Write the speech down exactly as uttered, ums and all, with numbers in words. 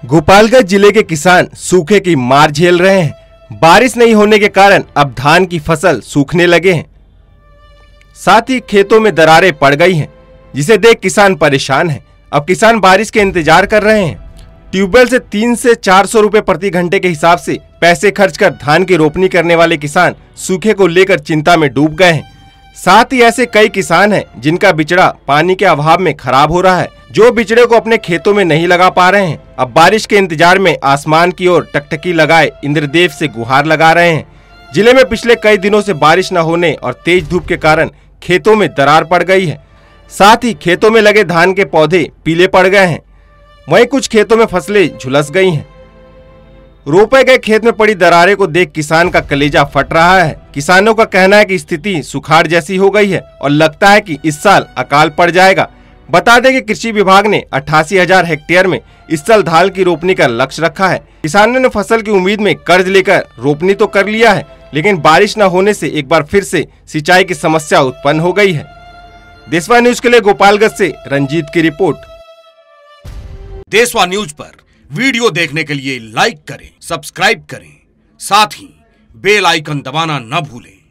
गोपालगंज जिले के किसान सूखे की मार झेल रहे हैं। बारिश नहीं होने के कारण अब धान की फसल सूखने लगे हैं, साथ ही खेतों में दरारें पड़ गई हैं, जिसे देख किसान परेशान हैं। अब किसान बारिश के इंतजार कर रहे हैं। ट्यूबवेल से तीन से चार सौ रुपए प्रति घंटे के हिसाब से पैसे खर्च कर धान की रोपनी करने वाले किसान सूखे को लेकर चिंता में डूब गए हैं। साथ ही ऐसे कई किसान हैं जिनका बिचड़ा पानी के अभाव में खराब हो रहा है, जो बिचड़े को अपने खेतों में नहीं लगा पा रहे हैं। अब बारिश के इंतजार में आसमान की ओर टकटकी लगाए इंद्रदेव से गुहार लगा रहे हैं। जिले में पिछले कई दिनों से बारिश न होने और तेज धूप के कारण खेतों में दरार पड़ गई है। साथ ही खेतों में लगे धान के पौधे पीले पड़ गए हैं, वहीं कुछ खेतों में फसलें झुलस गई हैं। रोपे गए खेत में पड़ी दरारें को देख किसान का कलेजा फट रहा है। किसानों का कहना है कि स्थिति सुखाड़ जैसी हो गई है और लगता है कि इस साल अकाल पड़ जाएगा। बता दें कि कृषि विभाग ने अट्ठासी हजार हेक्टेयर में इस साल धान की रोपनी का लक्ष्य रखा है। किसानों ने फसल की उम्मीद में कर्ज लेकर रोपनी तो कर लिया है, लेकिन बारिश न होने से एक बार फिर से सिंचाई की समस्या उत्पन्न हो गई है। देशवा न्यूज के लिए गोपालगंज से रंजीत की रिपोर्ट। देशवा न्यूज पर वीडियो देखने के लिए लाइक करें, सब्सक्राइब करें, साथ ही बेल आइकन दबाना न भूलें।